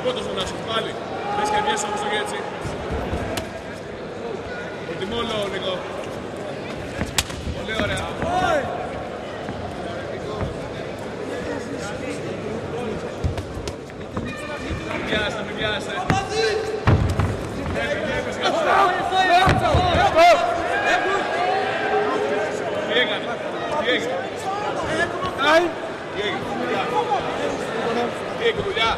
Πότος να σου πάλι. Θες και βγες όμως το έτσι. Προτιμώ όλο, Νίκο. Πολύ ωραία. Να μην πιάσε. Τι έκανε, τι έγινε. Τι έγινε, δουλειά.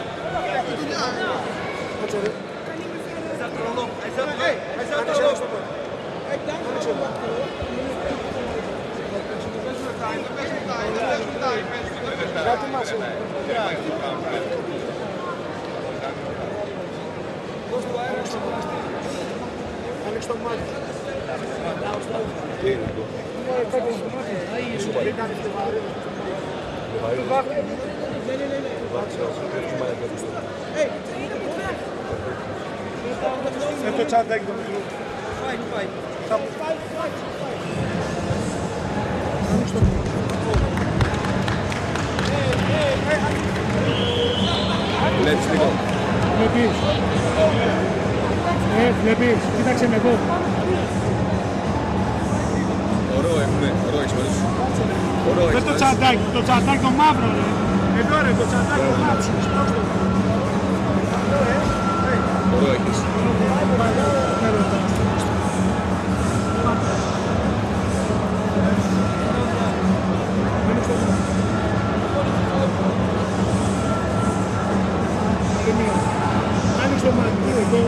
Άνοιξε το μάτι. Τι είναι αυτό. Το τσαντάκι το μικρό. Φάει. Άνοιξε το μάτι. Βλέπεις λίγο. Βλέπεις, κοίταξε με εδώ. Ωραίο έχουμε, ωραίο έχεις φορές. Δεν το τσαντάκι το μαύρο ρε. Εδώ ρε, το τσαντάκι το μαύρο. Ωραίο έχεις. Άνοιξε το μάτι, εδώ.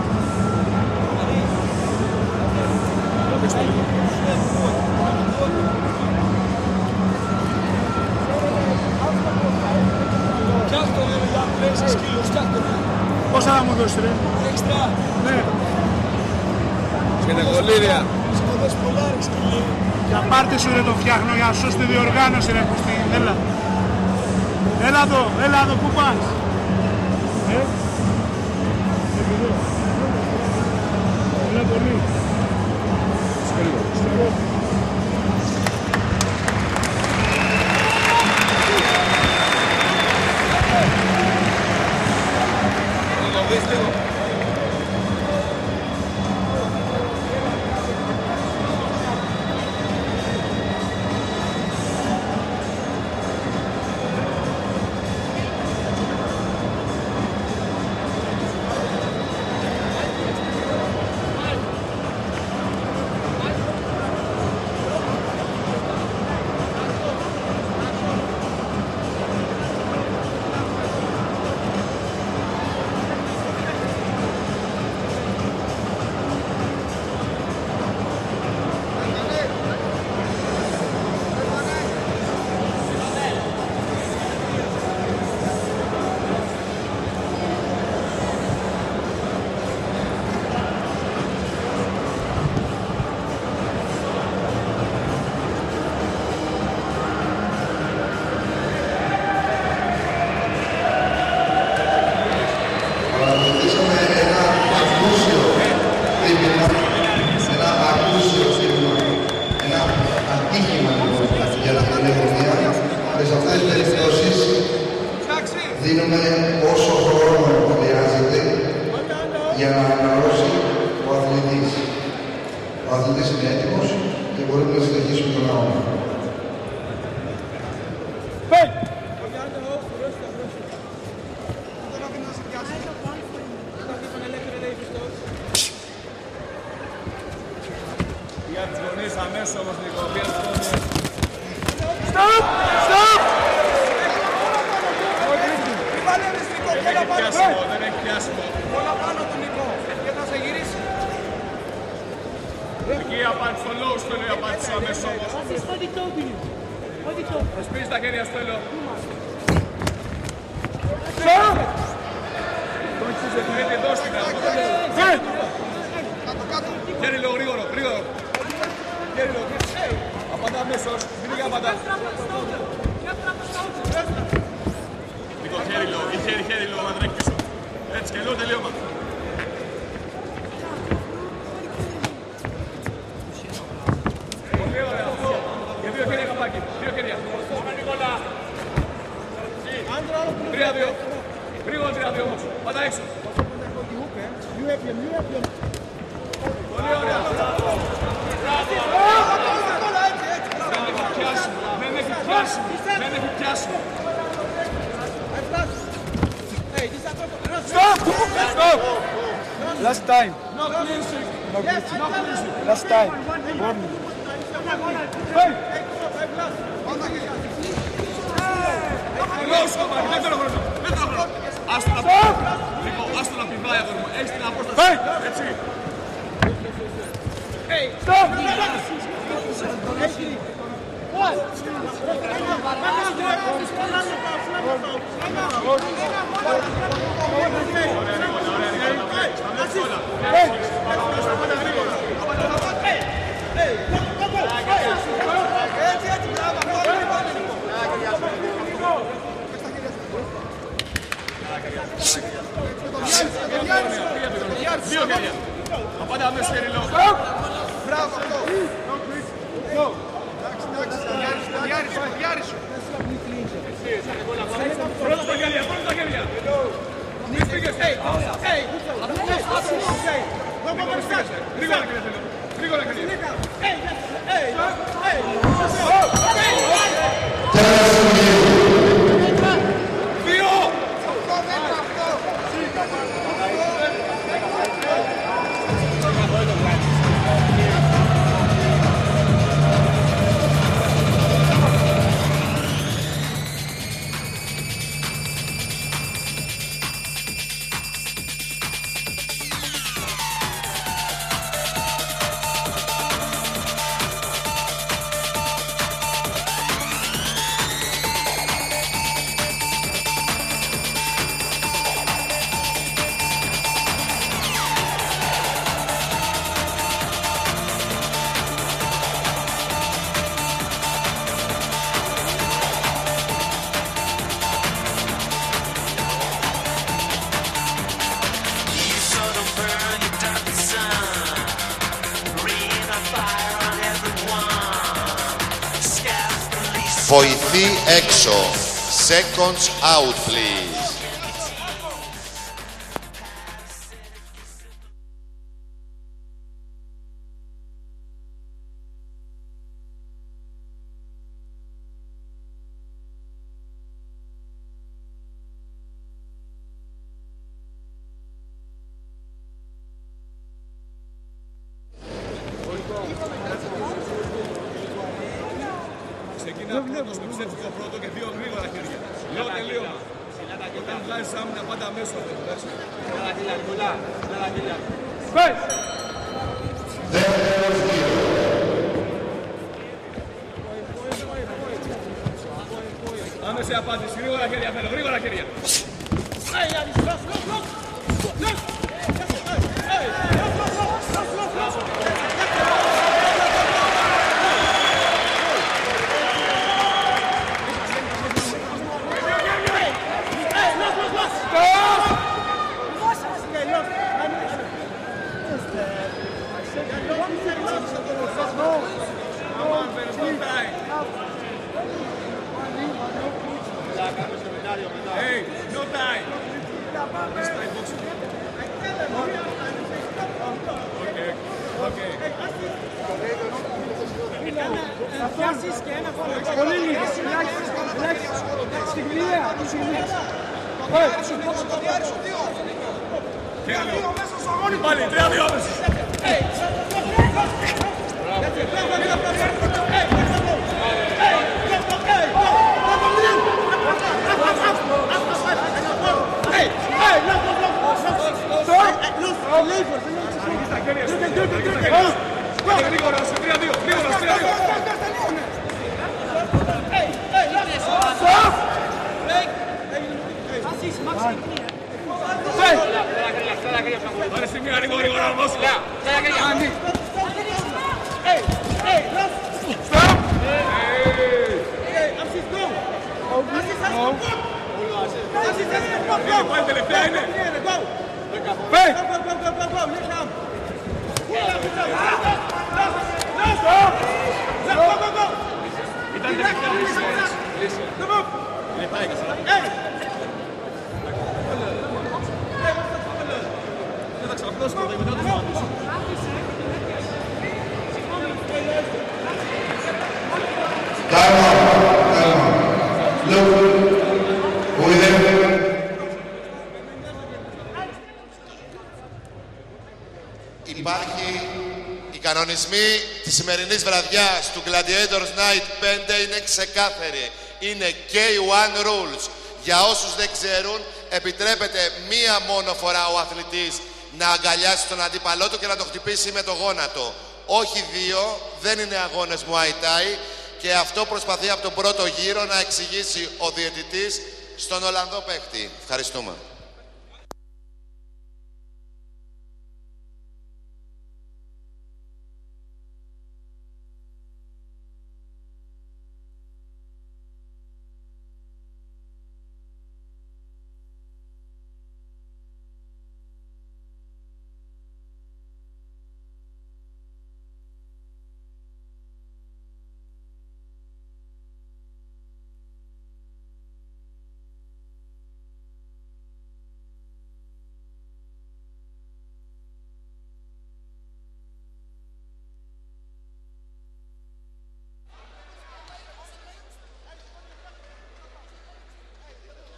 Πόσα θα μου δώσεις ρε? Έξτρα. Ναι. Σκηνεγολίδια. Σκοτές πολλάρι σκυλί. Για πάρτε σου ρε το φτιάχνω για να σώσει τη διοργάνωση ρε Κωστή. Έλα. Έλα εδώ, πού πας? Έλα πολύ. Δίνουμε όσο χρόνο χρειάζεται για να αναρρώσει ο αθλητής. Ο αθλητής είναι έτοιμος και μπορούμε να συνεχίσουμε τον αγώνα. Για τις γονείς αμέσως όμως Νίκο, για τις γονείς. Stop! Δεν έχει πιάσιμο. Όλα πάνω του Νικό. Και θα σε γυρίσει. Εκεί η απάντηση στο λόγο θέλω η απάντηση αμέσως όμως. Θα σπίσεις τα χέρια στο θέλω. Έχει δώσει την χέρι λίγο γρήγορο. Χέρι λίγο. Απαντά αμέσως. Μην είναι απαντά. Νίκο, χέρι λίγο, να τρέχει πίσω. Έτσι και λίγο τελείωμα. Πολύ ωραία αυτό. Και δύο χέρια καπάκι. Δύο χέρια. 3-2. Γρήγορα 3-2 όμως. Πάτα έξω. Πολύ ωραία. Δεν έχει πιάσει. Δεν έχει πιάσει. Stop! Stop! Last time. No cleansing. Last time. Hey! Λόγος κομμάτι. Δεύτερο χρόνο. Άστο να πηδάει αυτό. Έχεις την απόσταση. Έτσι. Stop! Δύο χέρια. Απάντα αμέσως χέρι λόγω. Μπράβο αυτό. Διάρρη σου. Πρώτα στα χέρια, πρώτα στα χέρια. Μην φύγεσαι. Γρήγορα κύριε Θέλο. Γρήγορα κύριε. Δύο. Βοηθή έξω. Seconds out, please. Ξεκινά πρώτος με ψεύτικο πρώτο και δύο γρήγορα χέρια. Λέω τελείωμα. Όταν βγάζεις άμυνα πάντα αμέσως αυτό. Άμεση απάντηση. Γρήγορα χέρια θέλω. Γρήγορα χέρια. Hey, no time. Okay. Θα πιάσεις και ένα χώρο. Πολύ λίγο. Στην γλυκαία. Πάλι, 3-2 άμεσης. Γρήγορα, σε 3-2. Γρήγορα, σε 3-2. Πάρε στη μία γρήγορα όμως. Πάλι τελευταία είναι. Ήταν τελευταία λύση. δώσει πρώτα, μετά το σταματήσω. Time out. Look, with him. Οι κανονισμοί της σημερινής βραδιάς του Gladiators Night 5 είναι ξεκάθαροι. Είναι K1 rules. Για όσους δεν ξέρουν, επιτρέπεται μία μόνο φορά ο αθλητής να αγκαλιάσει τον αντίπαλό του και να το χτυπήσει με το γόνατο. Όχι δύο, δεν είναι αγώνες Muay Thai και αυτό προσπαθεί από τον πρώτο γύρο να εξηγήσει ο διαιτητής στον Ολλανδό παίκτη. Ευχαριστούμε.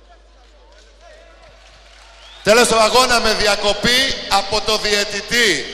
Τέλος του αγώνα με διακοπή από το διαιτητή.